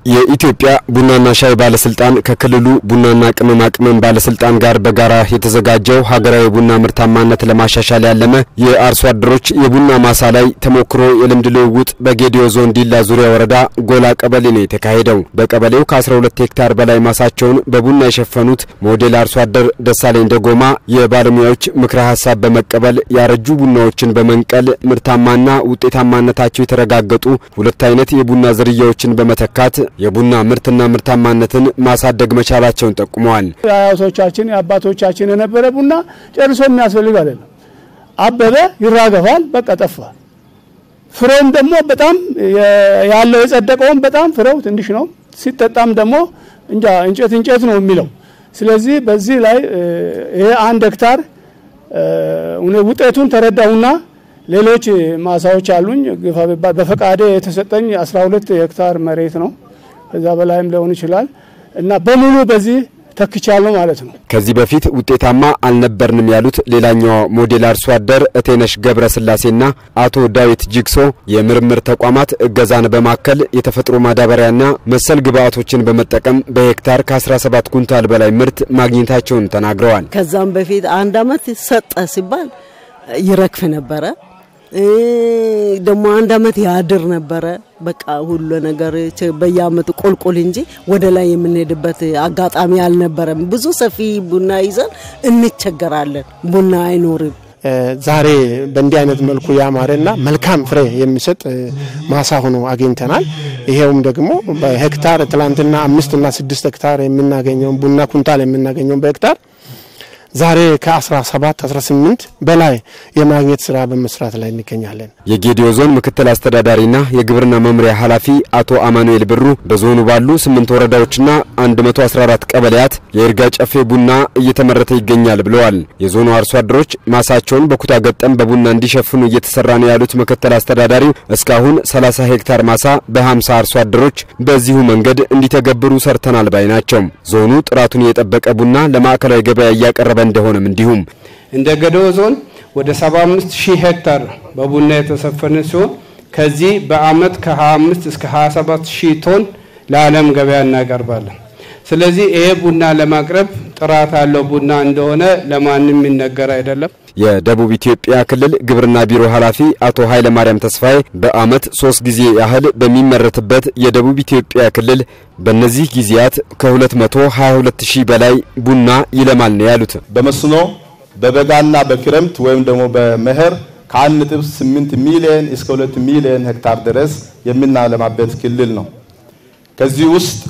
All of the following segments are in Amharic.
የኢትዮጵያ ቡናና ሻይ ባለስልጣን ከክልሉ ቡናና ቅመማ ቅመም ባለስልጣን ጋር በጋራ የተዘጋጀው ሀገራዊ ቡና ምርታማነት ለማሻሻል ያለመ የአርሶ አደሮች የቡና ማሳ ላይ ተሞክሮ የልምድ ልውውጥ በጌዲዮ ዞን ዲላ ዙሪያ ወረዳ ጎላ ቀበሌ ነው የተካሄደው። በቀበሌው ከ12 ሄክታር በላይ ማሳቸውን በቡና የሸፈኑት ሞዴል አርሶ አደር ደሳለኝ ደጎማ የባለሙያዎች ምክረ ሐሳብ በመቀበል ያረጁ ቡናዎችን በመንቀል ምርታማና ውጤታማነታቸው የተረጋገጡ ሁለት አይነት የቡና ዝርያዎችን በመተካት የቡና ምርትና ምርታማነትን ማሳደግ መቻላቸውን ጠቁመዋል። አያቶቻችን አባቶቻችን የነበረ ቡና ጨርሶ የሚያስፈልግ አይደለም። አበበ ይራገፋል በቃ ጠፋ። ፍሬም ደግሞ በጣም ያለው የጸደቀውን በጣም ፍሬው ትንሽ ነው። ሲጠጣም ደግሞ እንጨት ነው የሚለው። ስለዚህ በዚህ ላይ ይሄ 1 ሄክታር ውጤቱን ተረዳውና ሌሎች ማሳዎች አሉኝ በፈቃደ የተሰጠኝ 12 ሄክታር መሬት ነው። ከዛ በላይም ሊሆን ይችላል እና በሙሉ በዚህ ተክቻለሁ ማለት ነው። ከዚህ በፊት ውጤታማ አልነበርንም ያሉት ሌላኛው ሞዴል አርሶ አደር እቴነሽ ገብረስላሴና አቶ ዳዊት ጂክሶ የምርምር ተቋማት እገዛን በማከል የተፈጥሮ ማዳበሪያና መሰል ግብአቶችን በመጠቀም በሄክታር ከ17 ኩንታል በላይ ምርት ማግኘታቸውን ተናግረዋል። ከዛም በፊት 1 አመት ሰጠ ሲባል ይረክፍ ነበር። ደሞ 1 አመት ያድር ነበር። በቃ ሁሉ ነገር በያመቱ ቆልቆል እንጂ ወደ ላይ የምንሄድበት አጋጣሚ አልነበረም። ብዙ ሰፊ ቡና ይዘን እንቸገራለን። ቡና አይኖርም። ዛሬ በእንዲህ አይነት መልኩ ያማረና መልካም ፍሬ የሚሰጥ ማሳ ሆኖ አግኝተናል። ይሄውም ደግሞ በሄክታር ትላንትና 5 እና 6 ሄክታር የምናገኘው ቡና ኩንታል የምናገኘው በሄክታር ዛሬ ከ17 18 በላይ የማግኘት ስራ በመስራት ላይ እንገኛለን። የጌዲዮ ዞን ምክትል አስተዳዳሪና የግብርና መምሪያ ኃላፊ አቶ አማኑኤል ብሩ በዞኑ ባሉ 8 ወረዳዎችና 114 ቀበሌያት የእርጋ ጨፌ ቡና እየተመረተ ይገኛል ብለዋል። የዞኑ አርሶ አደሮች ማሳቸውን በኩታ ገጠም በቡና እንዲሸፍኑ እየተሰራ ነው ያሉት ምክትል አስተዳዳሪው እስካሁን 30 ሄክታር ማሳ በ50 አርሶ አደሮች በዚሁ መንገድ እንዲተገብሩ ሰርተናል ባይ ናቸው። ዞኑ ጥራቱን የጠበቀ ቡና ለማዕከላዊ ገበያ ያቀረበ እንደሆነም እንዲሁም እንደ ገዲዮ ዞን ወደ 75000 ሄክታር በቡና የተሰፈነ ሲሆን ከዚህ በአመት ከ25 እስከ 27000 ቶን ለዓለም ገበያ እናቀርባለን። ስለዚህ ይሄ ቡና ለማቅረብ ጥራት ያለው ቡና እንደሆነ ለማንም ይነገር አይደለም። የደቡብ ኢትዮጵያ ክልል ግብርና ቢሮ ኃላፊ አቶ ኃይለ ማርያም ተስፋዬ በአመት 3 ጊዜ ያህል በሚመረትበት የደቡብ ኢትዮጵያ ክልል በእነዚህ ጊዜያት ከ222000 በላይ ቡና ይለማል ነው ያሉት። በመስኖ በበጋና በክረምት ወይም ደግሞ በመኸር ከ1.8 ሚሊዮን እስከ 2 ሚሊዮን ሄክታር ድረስ የምናለማበት ክልል ነው። ከዚህ ውስጥ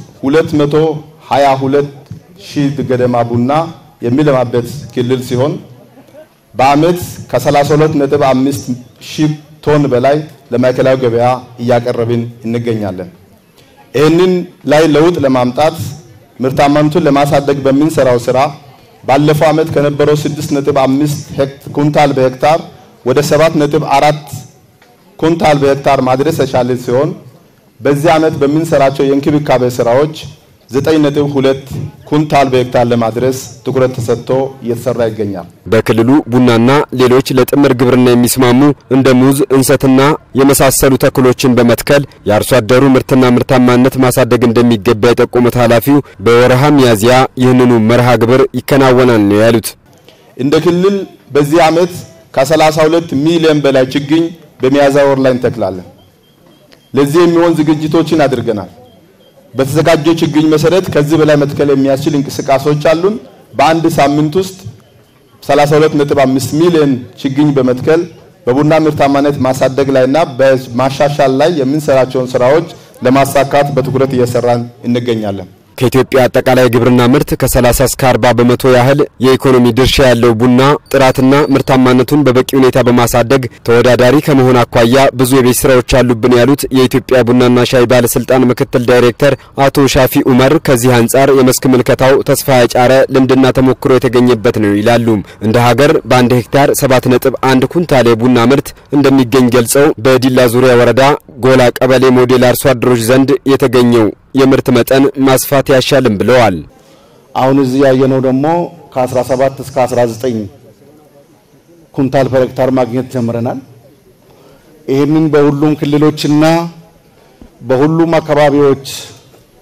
222000 ገደማ ቡና የሚለማበት ክልል ሲሆን በአመት ከ32.5 ሺህ ቶን በላይ ለማዕከላዊ ገበያ እያቀረብን እንገኛለን። ይህንን ላይ ለውጥ ለማምጣት ምርታማነቱን ለማሳደግ በሚንሰራው ስራ ባለፈው አመት ከነበረው 6.5 ኩንታል በሄክታር ወደ 7.4 ኩንታል በሄክታር ማድረስ የቻልን ሲሆን በዚህ አመት በሚንሰራቸው የእንክብካቤ ስራዎች 9.2 ኩንታል በሄክታር ለማድረስ ትኩረት ተሰጥቶ እየተሰራ ይገኛል። በክልሉ ቡናና ሌሎች ለጥምር ግብርና የሚስማሙ እንደ ሙዝ እንሰትና የመሳሰሉ ተክሎችን በመትከል የአርሶ አደሩ ምርትና ምርታማነት ማሳደግ እንደሚገባ የጠቆሙት ኃላፊው በወርሃ ሚያዝያ ይህንኑ መርሃ ግብር ይከናወናል ነው ያሉት። እንደ ክልል በዚህ አመት ከ32 ሚሊዮን በላይ ችግኝ በሚያዝያ ወር ላይ እንተክላለን። ለዚህ የሚሆን ዝግጅቶችን አድርገናል። በተዘጋጀው ችግኝ መሰረት ከዚህ በላይ መትከል የሚያስችል እንቅስቃሴዎች አሉን። በአንድ ሳምንት ውስጥ 32.5 ሚሊዮን ችግኝ በመትከል በቡና ምርታማነት ማሳደግ ላይና በማሻሻል ላይ የምንሰራቸውን ስራዎች ለማሳካት በትኩረት እየሰራን እንገኛለን። ከኢትዮጵያ አጠቃላይ ግብርና ምርት ከ30 እስከ 40 በመቶ ያህል የኢኮኖሚ ድርሻ ያለው ቡና ጥራትና ምርታማነቱን በበቂ ሁኔታ በማሳደግ ተወዳዳሪ ከመሆን አኳያ ብዙ የቤት ስራዎች አሉብን ያሉት የኢትዮጵያ ቡናና ሻይ ባለስልጣን ምክትል ዳይሬክተር አቶ ሻፊ ኡመር ከዚህ አንፃር የመስክ ምልከታው ተስፋ ያጫረ ልምድና ተሞክሮ የተገኘበት ነው ይላሉ። እንደ ሀገር በ1 ሄክታር 7.1 ኩንታል የቡና ምርት እንደሚገኝ ገልጸው በዲላ ዙሪያ ወረዳ ጎላ ቀበሌ ሞዴል አርሶ አደሮች ዘንድ የተገኘው የምርት መጠን ማስፋት ያሻልም ብለዋል። አሁን እዚህ ያየነው ደግሞ ከ17 እስከ 19 ኩንታል ፐር ሄክታር ማግኘት ጀምረናል። ይሄንን በሁሉም ክልሎችና በሁሉም አካባቢዎች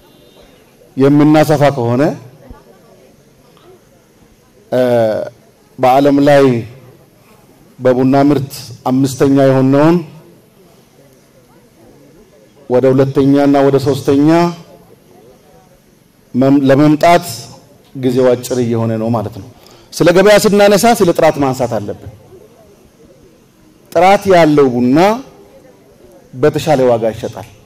የምናሰፋ ከሆነ በዓለም ላይ በቡና ምርት አምስተኛ የሆነውን ወደ ሁለተኛና ወደ ሶስተኛ ለመምጣት ጊዜው አጭር እየሆነ ነው ማለት ነው። ስለ ገበያ ስናነሳ ስለ ጥራት ማንሳት አለብን። ጥራት ያለው ቡና በተሻለ ዋጋ ይሸጣል።